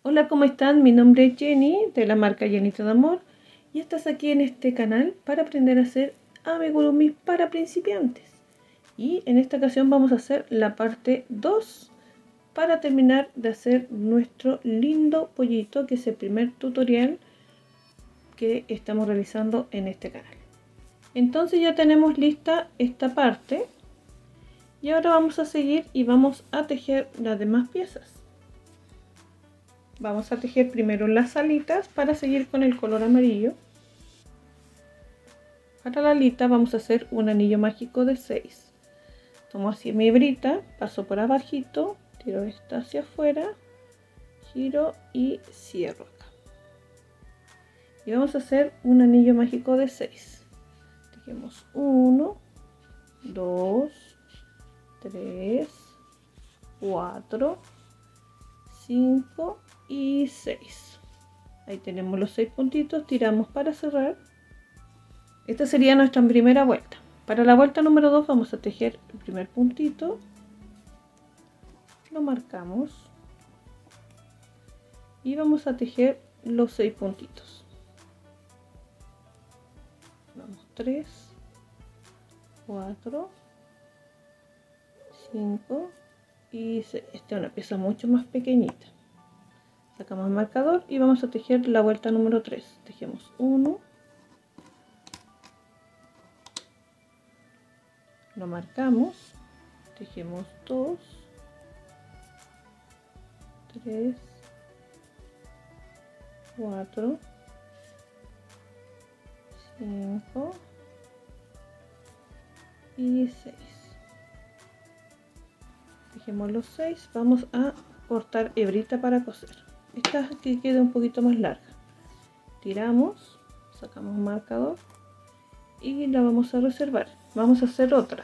Hola, ¿cómo están? Mi nombre es Jenny de la marca Llenito de Amor y estás aquí en este canal para aprender a hacer amigurumi para principiantes. Y en esta ocasión vamos a hacer la parte 2 para terminar de hacer nuestro lindo pollito, que es el primer tutorial que estamos realizando en este canal. Entonces ya tenemos lista esta parte y ahora vamos a seguir y vamos a tejer las demás piezas. Vamos a tejer primero las alitas para seguir con el color amarillo. Para la alita vamos a hacer un anillo mágico de 6. Tomo así mi hebrita, paso por abajito, tiro esta hacia afuera, giro y cierro acá. Y vamos a hacer un anillo mágico de 6. Tejemos 1, 2, 3, 4, 5 y 6. Ahí tenemos los 6 puntitos, tiramos para cerrar. Esta sería nuestra primera vuelta. Para la vuelta número 2 vamos a tejer el primer puntito, lo marcamos y vamos a tejer los 6 puntitos. Vamos 3, 4, 5 y 6. Esta es una pieza mucho más pequeñita. Sacamos el marcador y vamos a tejer la vuelta número 3. Tejemos 1, lo marcamos, tejemos 2, 3, 4, 5 y 6. Tejemos los 6, vamos a cortar hebrita para coser. Esta que quede un poquito más larga. Tiramos, sacamos un marcador y la vamos a reservar. Vamos a hacer otra.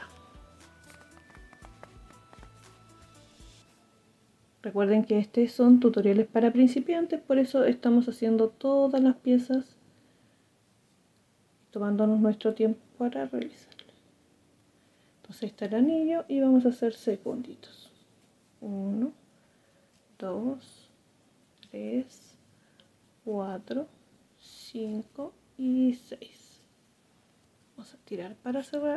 Recuerden que estos son tutoriales para principiantes, por eso estamos haciendo todas las piezas, tomándonos nuestro tiempo para realizarlo. Entonces ahí está el anillo y vamos a hacer 6 puntitos. 1, 2, 3, 4, 5 y 6. Vamos a tirar para cerrar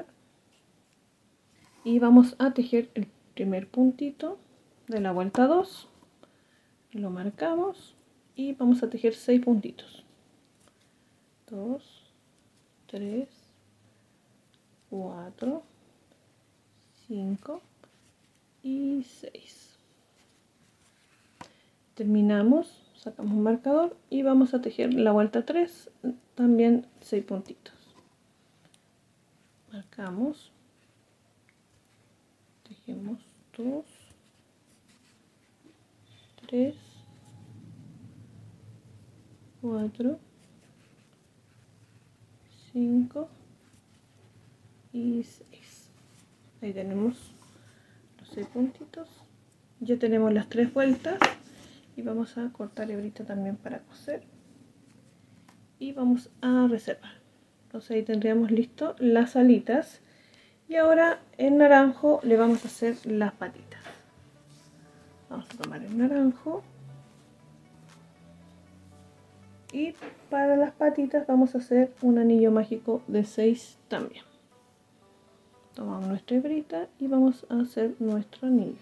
y vamos a tejer el primer puntito de la vuelta 2, lo marcamos y vamos a tejer 6 puntitos. 2, 3, 4, 5 y 6. Terminamos, sacamos un marcador y vamos a tejer la vuelta 3, también 6 puntitos. Marcamos, tejemos 2, 3, 4, 5 y 6. Ahí tenemos los 6 puntitos. Ya tenemos las 3 vueltas y vamos a cortar hebrita también para coser y vamos a reservar. Entonces ahí tendríamos listo las alitas y ahora en naranjo le vamos a hacer las patitas. Vamos a tomar el naranjo y para las patitas vamos a hacer un anillo mágico de 6 también. Tomamos nuestra hebrita y vamos a hacer nuestro anillo.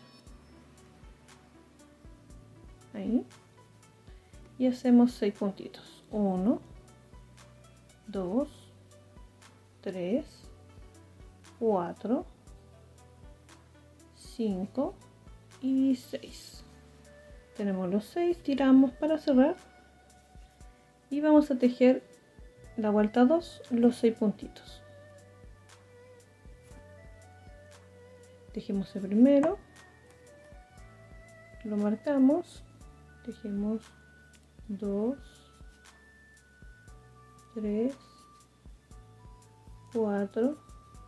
Ahí. Y hacemos 6 puntitos. 1, 2, 3, 4, 5 y 6. Tenemos los 6, tiramos para cerrar y vamos a tejer la vuelta 2, los 6 puntitos. Tejemos el primero, lo marcamos, tejemos 2, 3, 4,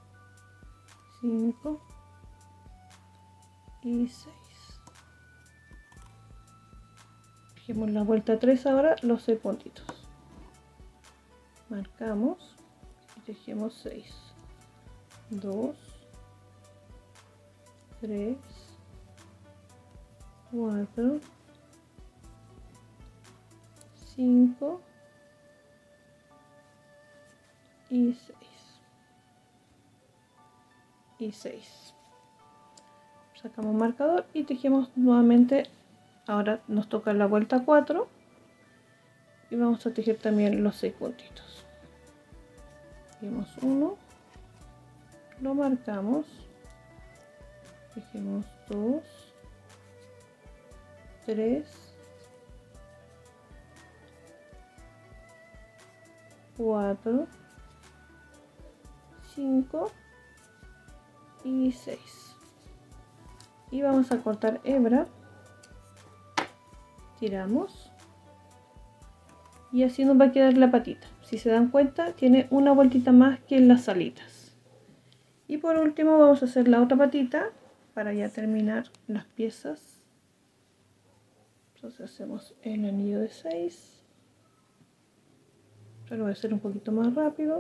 5 y 6. Tejemos la vuelta 3 ahora, los 6 puntitos. Marcamos y tejemos 6. 2, 3, 4, 5 y 6 y 6. Sacamos marcador y tejemos nuevamente. Ahora nos toca la vuelta 4 y vamos a tejer también los 6 puntitos. Tejemos 1, lo marcamos, tejemos 2, 3, 4, 5 y 6. Y vamos a cortar hebra, tiramos y así nos va a quedar la patita. Si se dan cuenta, tiene una vueltita más que en las alitas. Y por último vamos a hacer la otra patita para ya terminar las piezas. Entonces hacemos el anillo de 6. Pero lo voy a hacer un poquito más rápido.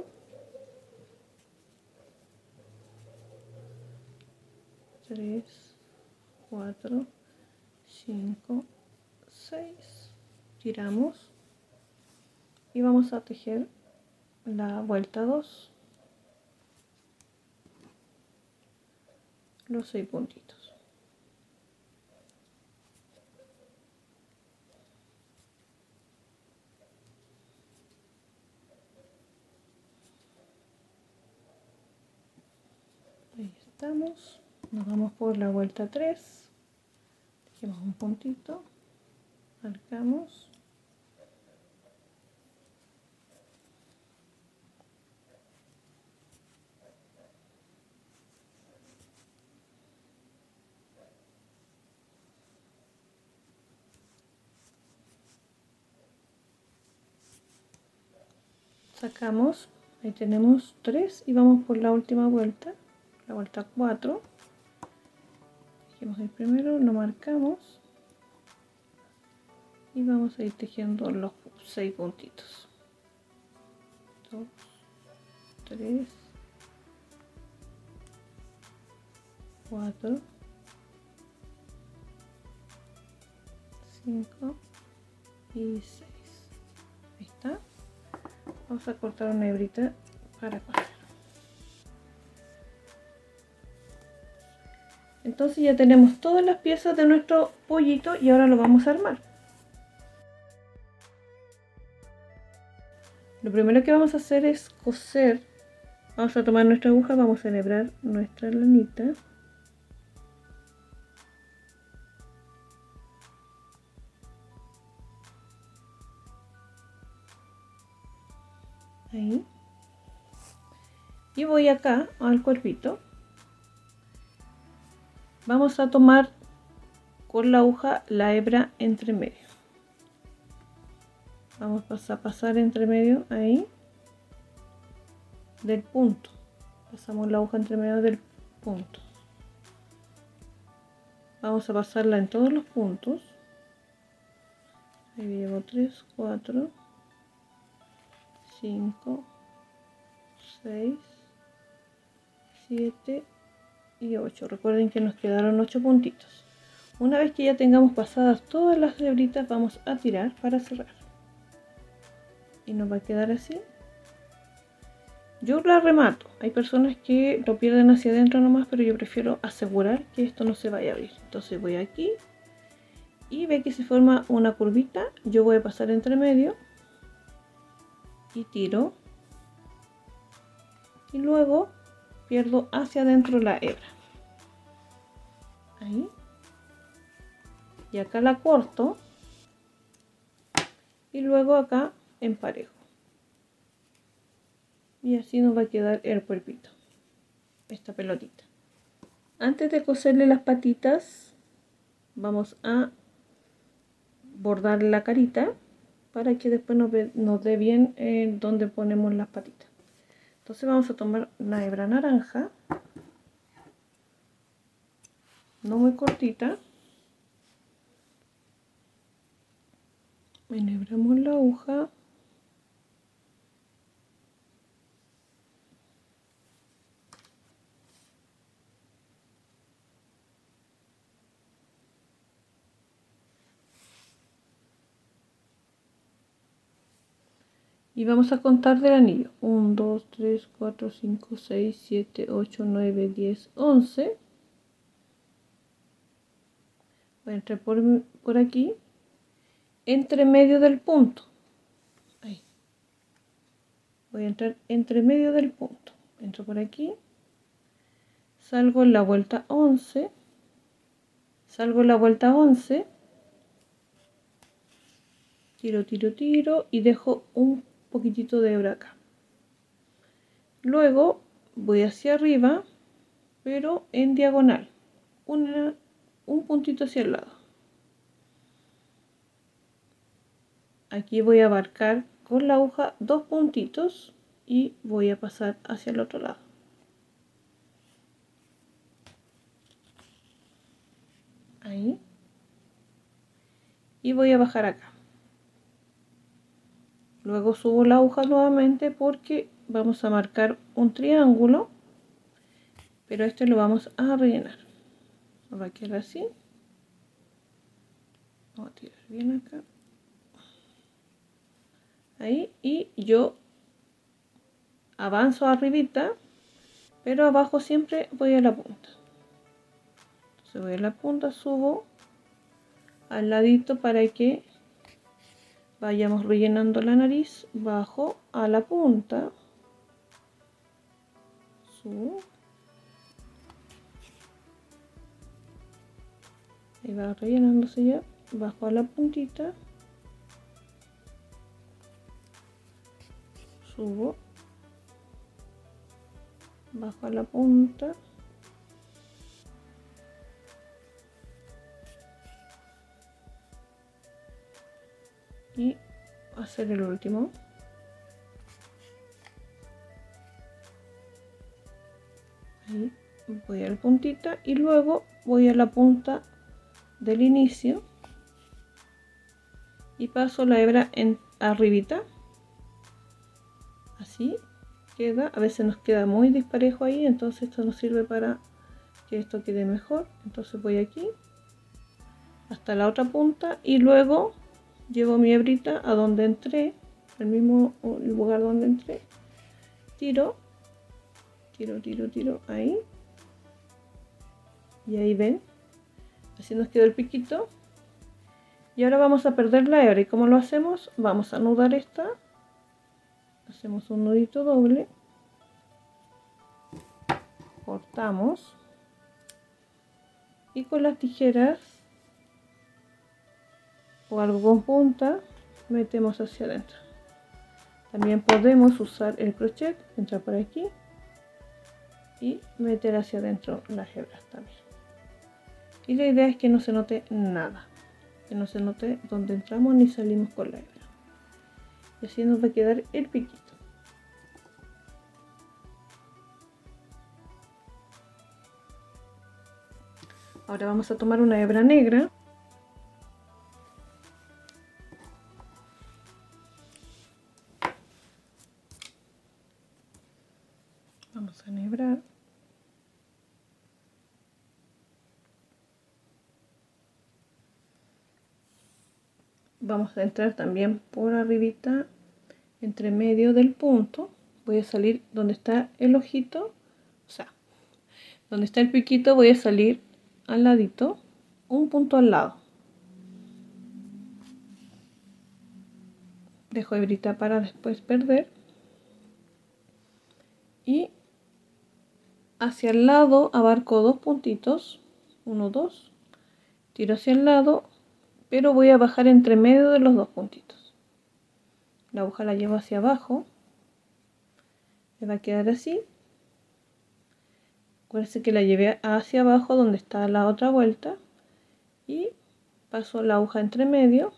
3, 4, 5, 6. Tiramos y vamos a tejer la vuelta 2, los 6 puntitos. Ahí estamos. Nos vamos por la vuelta 3, tejemos un puntito, marcamos, sacamos, ahí tenemos 3 y vamos por la última vuelta, la vuelta 4. Tejemos el primero, lo marcamos y vamos a ir tejiendo los 6 puntitos. 2, 3, 4, 5 y 6. Ahí está. Vamos a cortar una hebrita para coser. Entonces ya tenemos todas las piezas de nuestro pollito y ahora lo vamos a armar. Lo primero que vamos a hacer es coser. Vamos a tomar nuestra aguja, vamos a enhebrar nuestra lanita. Ahí. Y voy acá al cuerpito. Vamos a tomar con la aguja la hebra entre medio. Vamos a pasar entre medio ahí del punto. Pasamos la aguja entre medio del punto. Vamos a pasarla en todos los puntos. Ahí llevo 3, 4, 5, 6, 7 y 8. Recuerden que nos quedaron 8 puntitos. Una vez que ya tengamos pasadas todas las hebritas, vamos a tirar para cerrar. Y nos va a quedar así. Yo la remato. Hay personas que lo pierden hacia adentro nomás, pero yo prefiero asegurar que esto no se vaya a abrir. Entonces voy aquí y ve que se forma una curvita. Yo voy a pasar entre medio y tiro. Y luego pierdo hacia adentro la hebra. Ahí. Y acá la corto. Y luego acá emparejo. Y así nos va a quedar el cuerpito, esta pelotita. Antes de coserle las patitas, vamos a bordar la carita para que después nos dé bien donde ponemos las patitas. Entonces vamos a tomar una hebra naranja, no muy cortita, enhebramos la aguja. Y vamos a contar del anillo. 1, 2, 3, 4, 5, 6, 7, 8, 9, 10, 11. Voy a entrar por aquí, entre medio del punto. Ahí. Voy a entrar entre medio del punto. Entro por aquí. Salgo en la vuelta 11. Salgo en la vuelta 11. Tiro, tiro, tiro. Y dejo un poquitito de hebra acá. Luego voy hacia arriba, pero en diagonal. Un puntito hacia el lado. Aquí voy a abarcar con la aguja 2 puntitos y voy a pasar hacia el otro lado. Ahí. Y voy a bajar acá. Luego subo la aguja nuevamente porque vamos a marcar un triángulo, pero este lo vamos a rellenar. Va a quedar así. Vamos a tirar bien acá. Ahí, y yo avanzo arribita, pero abajo siempre voy a la punta. Entonces voy a la punta, subo al ladito para que vayamos rellenando la nariz, bajo a la punta, subo, ahí va rellenándose ya, bajo a la puntita, subo, bajo a la punta, y hacer el último. Ahí voy a la puntita y luego voy a la punta del inicio y paso la hebra en arribita, así queda. A veces nos queda muy disparejo ahí, entonces esto nos sirve para que esto quede mejor. Entonces voy aquí hasta la otra punta y luego llevo mi hebrita a donde entré, el mismo lugar donde entré, tiro, tiro, tiro, tiro, ahí, y ahí ven, así nos quedó el piquito. Y ahora vamos a perder la hebra. ¿Y cómo lo hacemos? Vamos a anudar esta, hacemos un nudito doble, cortamos y con las tijeras o algo con punta metemos hacia adentro. También podemos usar el crochet, entrar por aquí y meter hacia adentro las hebras también. Y la idea es que no se note nada, que no se note donde entramos ni salimos con la hebra. Y así nos va a quedar el piquito. Ahora vamos a tomar una hebra negra. Vamos a enhebrar. Vamos a entrar también por arribita, entre medio del punto. Voy a salir donde está el ojito, o sea, donde está el piquito, voy a salir al ladito, un punto al lado. Dejo hebrita para después perder. Y hacia el lado abarco 2 puntitos, 1, 2, tiro hacia el lado, pero voy a bajar entre medio de los 2 puntitos. La aguja la llevo hacia abajo, me va a quedar así. Acuérdense que la llevé hacia abajo donde está la otra vuelta y paso la aguja entre medio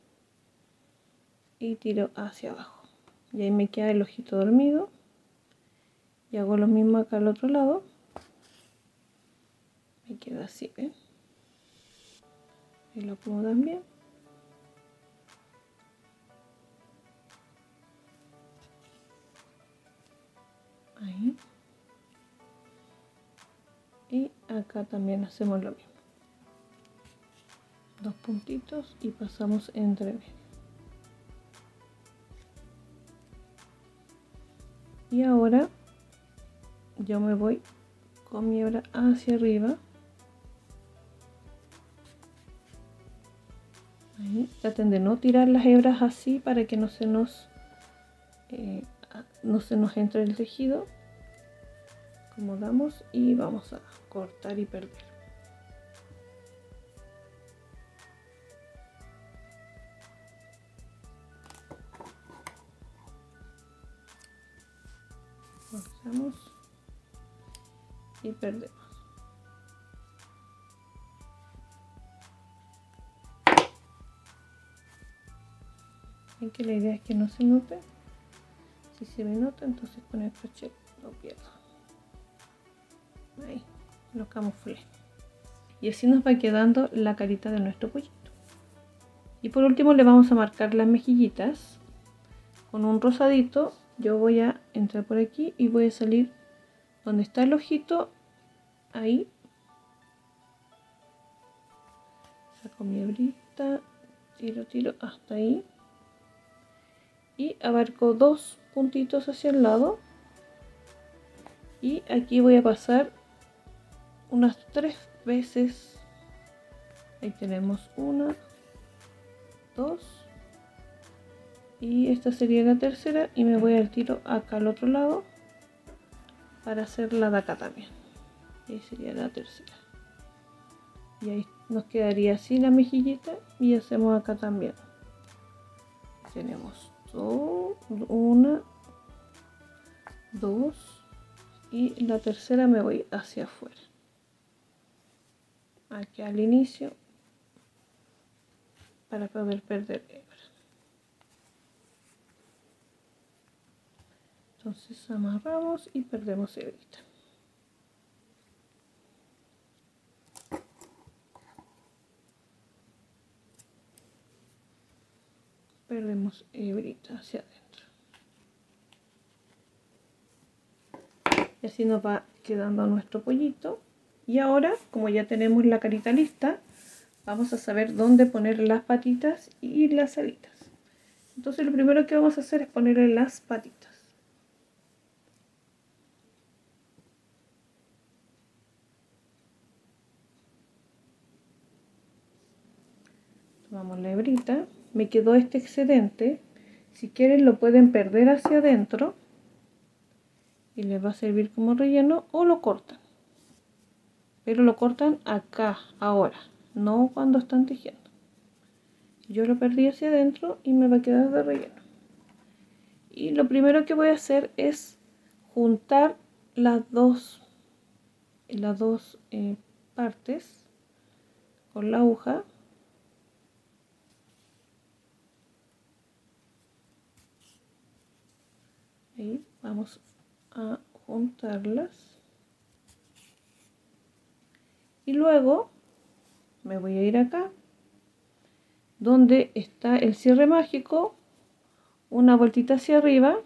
y tiro hacia abajo. Y ahí me queda el ojito dormido. Y hago lo mismo acá al otro lado. Me queda así, ¿ven? Y lo pongo también. Ahí. Y acá también hacemos lo mismo. 2 puntitos y pasamos entre medio. Y ahora yo me voy con mi hebra hacia arriba. Ahí, traten de no tirar las hebras así para que no se nos entre el tejido. Acomodamos y vamos a cortar y perder. Cortamos y perdemos. Ven que la idea es que no se note. Si se me nota, entonces con el crochet lo pierdo. Ahí lo camuflé. Y así nos va quedando la carita de nuestro pollito. Y por último le vamos a marcar las mejillitas con un rosadito. Yo voy a entrar por aquí y voy a salir donde está el ojito. Ahí saco mi hebrita, tiro hasta ahí y abarco 2 puntitos hacia el lado. Y aquí voy a pasar unas 3 veces. Ahí tenemos 1, 2 y esta sería la tercera, y me voy al tiro acá al otro lado para hacer la de acá también. Y ahí sería la tercera, y ahí nos quedaría así la mejillita. Y hacemos acá también. Tenemos 1, 2 y la tercera me voy hacia afuera, aquí al inicio, para poder perder hebra. Entonces amarramos y perdemos hebrita. Perdemos hebrita hacia adentro. Y así nos va quedando nuestro pollito. Y ahora, como ya tenemos la carita lista, vamos a saber dónde poner las patitas y las alitas. Entonces lo primero que vamos a hacer es ponerle las patitas. Tomamos la hebrita, me quedó este excedente. Si quieren lo pueden perder hacia adentro y les va a servir como relleno, o lo cortan. Pero lo cortan acá, ahora, no cuando están tejiendo. Yo lo perdí hacia adentro y me va a quedar de relleno. Y lo primero que voy a hacer es juntar las dos partes con la aguja. Ahí vamos a juntarlas. Y luego me voy a ir acá donde está el cierre mágico, una vueltita hacia arriba.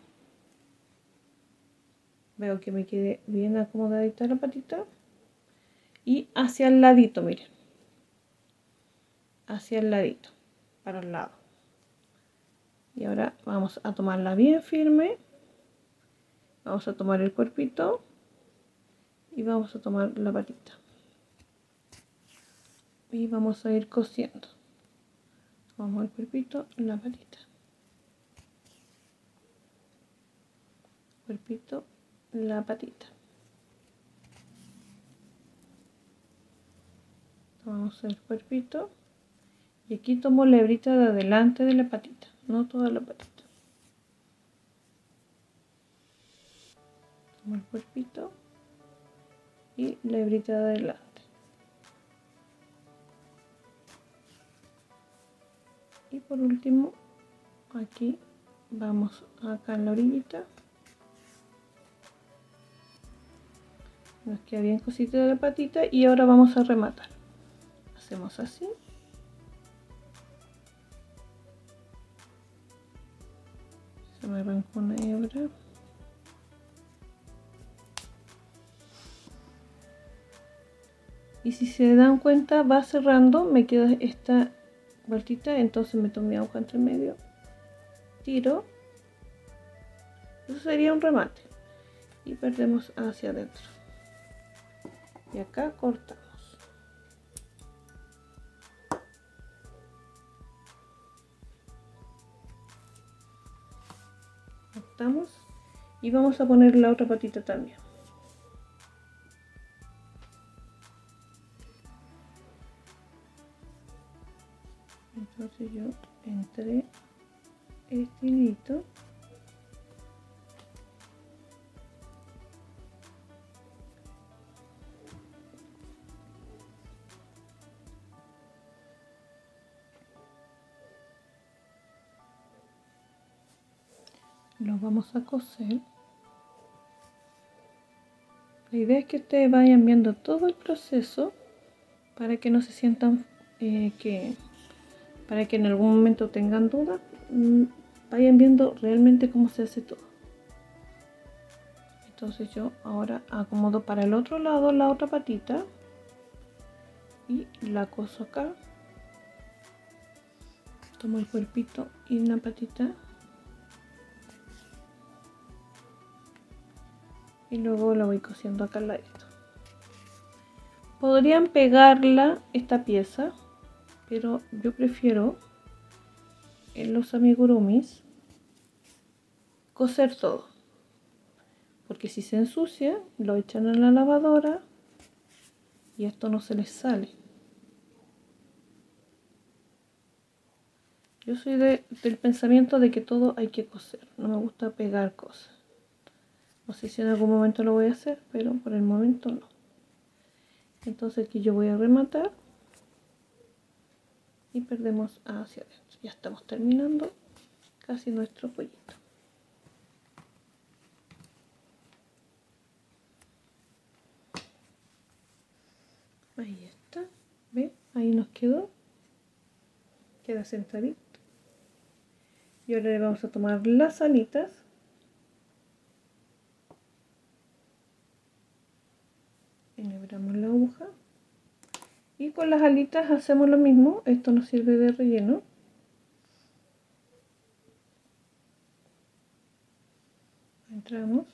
Veo que me quede bien acomodadita la patita. Y hacia el ladito, miren. Hacia el ladito, para el lado. Y ahora vamos a tomarla bien firme. Vamos a tomar el cuerpito y vamos a tomar la patita. Y vamos a ir cosiendo. Tomamos el cuerpito, la patita. Cuerpito, la patita. Tomamos el cuerpito y aquí tomo la hebrita de adelante de la patita, no toda la patita. Tomo el cuerpito y la hebrita de adelante. Y por último, aquí vamos acá en la orillita. Nos queda bien cosita de la patita y ahora vamos a rematar. Hacemos así. Se me arrancó una hebra. Y si se dan cuenta, va cerrando, me queda esta vueltita, entonces me tomo mi aguja entre medio, tiro. Eso sería un remate. y perdemos hacia adentro. Y acá cortamos. Cortamos y vamos a poner la otra patita también. Entonces yo entre este hilito lo vamos a coser. La idea es que ustedes vayan viendo todo el proceso para que no se sientan para que en algún momento tengan dudas, vayan viendo realmente cómo se hace todo. Entonces yo ahora acomodo para el otro lado la otra patita y la coso acá. Tomo el cuerpito y una patita y luego la voy cosiendo acá al ladito. Podrían pegarla esta pieza, pero yo prefiero en los amigurumis coser todo, porque si se ensucia lo echan en la lavadora y esto no se les sale. Yo soy del pensamiento de que todo hay que coser, no me gusta pegar cosas. No sé si en algún momento lo voy a hacer, pero por el momento no. Entonces aquí yo voy a rematar y perdemos hacia adentro. Ya estamos terminando casi nuestro pollito. Ahí está, ¿ven? Ahí nos quedó, queda centradito. Y ahora le vamos a tomar las alitas enhebramos la aguja y con las alitas hacemos lo mismo. Esto nos sirve de relleno. Entramos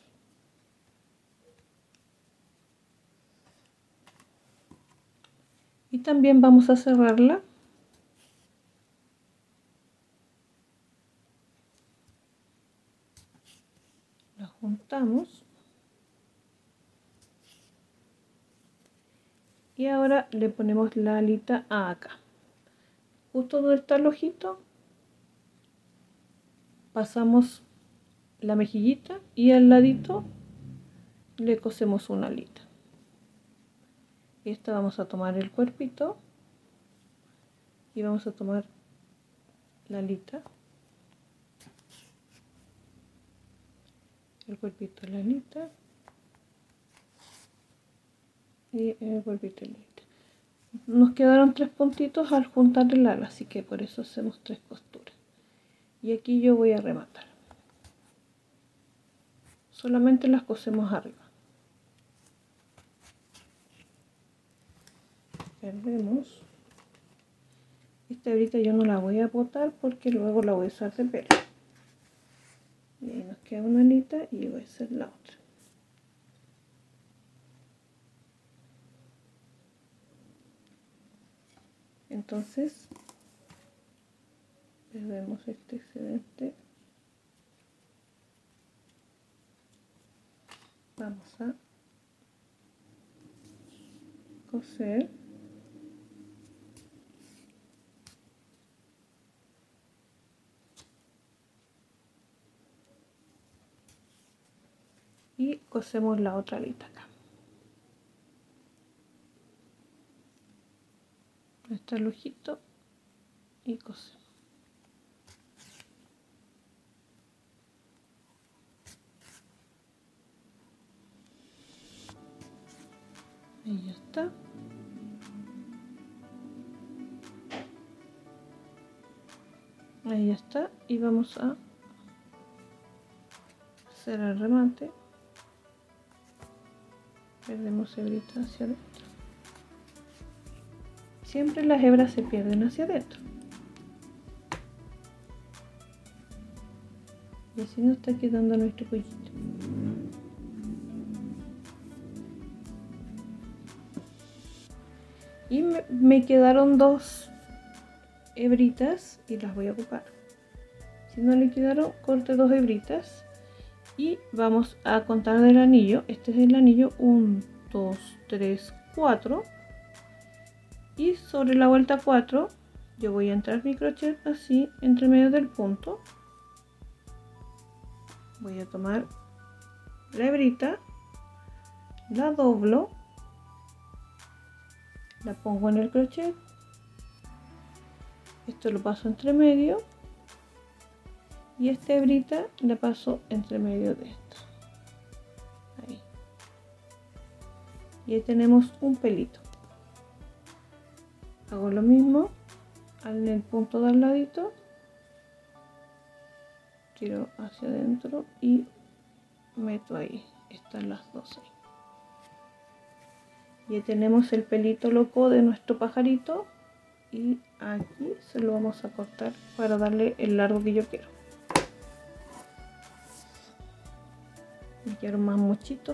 y también vamos a cerrarla la juntamos y ahora le ponemos la alita acá, justo donde está el ojito, pasamos la mejillita y al ladito le cosemos una alita. Y esta vamos a tomar el cuerpito y vamos a tomar la alita, el cuerpito de la alita y el cuerpito de la alita. Nos quedaron 3 puntitos al juntar el ala, así que por eso hacemos 3 costuras. Y aquí yo voy a rematar. Solamente las cosemos arriba. Perdemos. Esta hebrita yo no la voy a botar porque luego la voy a usar de pelo. Y ahí nos queda una alita y voy a hacer la otra. Entonces perdemos este excedente. Vamos a coser y cosemos la otra alita acá. Está el ojito y cosemos. Ahí ya está. Ahí ya está. Y vamos a hacer el remate. Perdemos hebrita hacia adentro. Siempre las hebras se pierden hacia adentro. Y así nos está quedando nuestro pollito. Y me quedaron 2 hebritas y las voy a ocupar. Si no le quedaron, corte 2 hebritas y vamos a contar del anillo. Este es el anillo 1, 2, 3, 4 y sobre la vuelta 4 yo voy a entrar mi crochet así entre medio del punto. Voy a tomar la hebrita, la doblo, la pongo en el crochet, esto lo paso entre medio y esta hebrita la paso entre medio de esto. Ahí. Y ahí tenemos un pelito. Hago lo mismo en el punto de al ladito, tiro hacia adentro y meto ahí. Están las dos ahí. Y ahí tenemos el pelito loco de nuestro pajarito y aquí se lo vamos a cortar para darle el largo que yo quiero. Me quedaron más mochitos,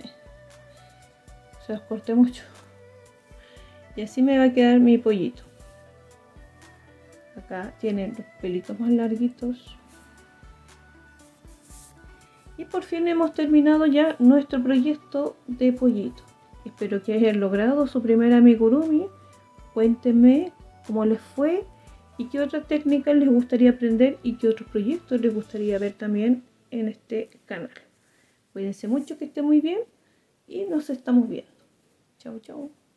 se los corté mucho y así me va a quedar mi pollito. Acá tienen los pelitos más larguitos y por fin hemos terminado ya nuestro proyecto de pollito. Espero que hayan logrado su primer amigurumi. Cuéntenme cómo les fue y qué otras técnicas les gustaría aprender y qué otros proyectos les gustaría ver también en este canal. Cuídense mucho, que estén muy bien y nos estamos viendo. Chau, chau.